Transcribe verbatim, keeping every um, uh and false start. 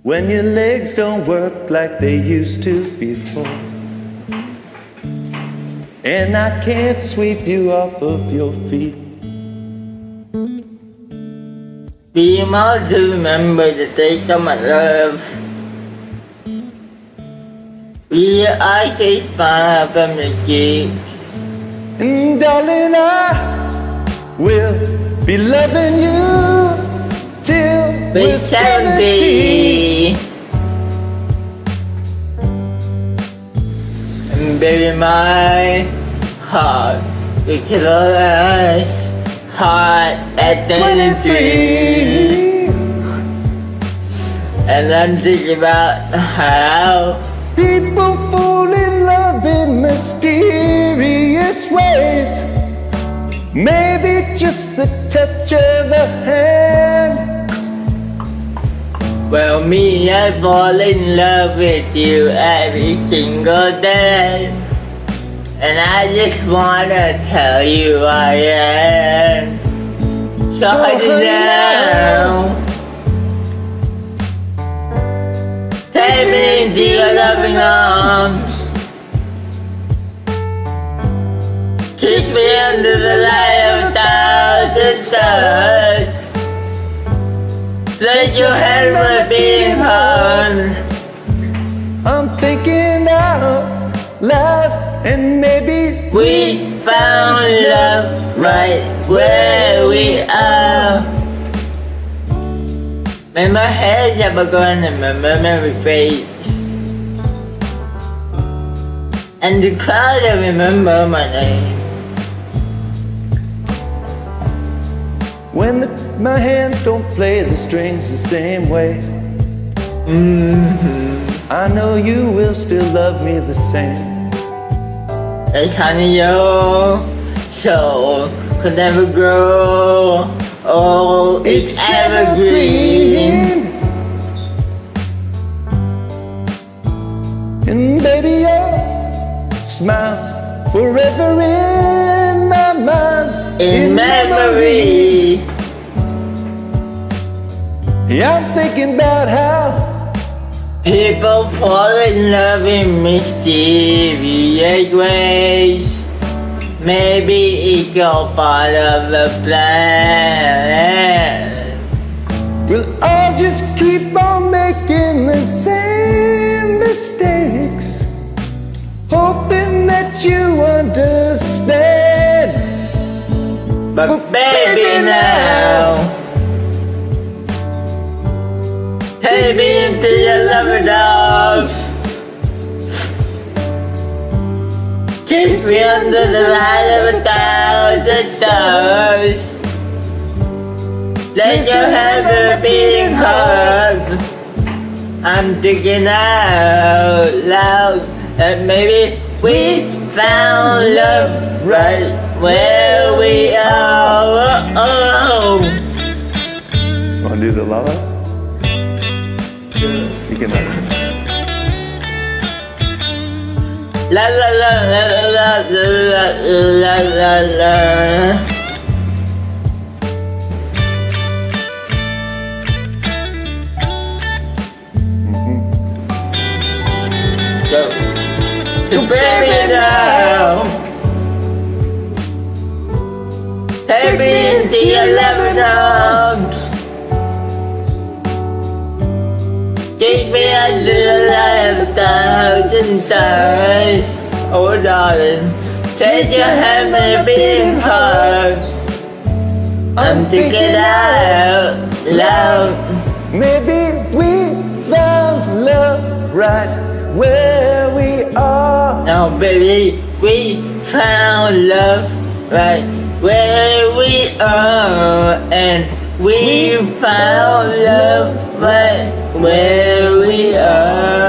when your legs don't work like they used to before, and I can't sweep you off of your feet. We must remember to take some love. We are so smile from the cheeks. And darling, I will be loving you till we're seventy. And baby, my heart will kill us heart at twenty-three. And I'm thinking about how people fall in love in mysterious ways. Maybe just the touch of a hand. Well, me, I fall in love with you every single day. And I just wanna tell you I am. So honey now, take me into your loving arms. Kiss me under the light of a thousand stars. Place your hand on my beating heart. I'm thinking out loud, and maybe we found love right where we are. When my head's up again and my memory fades, and the cloud I remember my name. when the, my hands don't play the strings the same way, Mm-hmm. I know you will still love me the same. It's honey, your soul could never grow. Oh, it's, it's evergreen. And baby, your smile's forever in my mind. In, in memory. memory. Yeah, I'm thinking about how people fall in love in mysterious ways. Maybe it's all part of the plan. We'll all just keep on making the same mistakes, hoping that you understand. But, but baby, baby now, take me into your loving arms. Kiss me under the light of a thousand stars. Let your hand be a beating heart. I'm thinking out loud that maybe we found love right where we are. Oh, oh. Want to do the lullabies? You can let it. La la la la la la la la la. So, so baby now, take me into your loving arms. Kiss me under the light of a thousand stars. Oh darling, take your hand with a beating heart. I'm thinking out loud. Maybe we found love right where we are. Now baby, we found love right where we are. And we found love right where we are.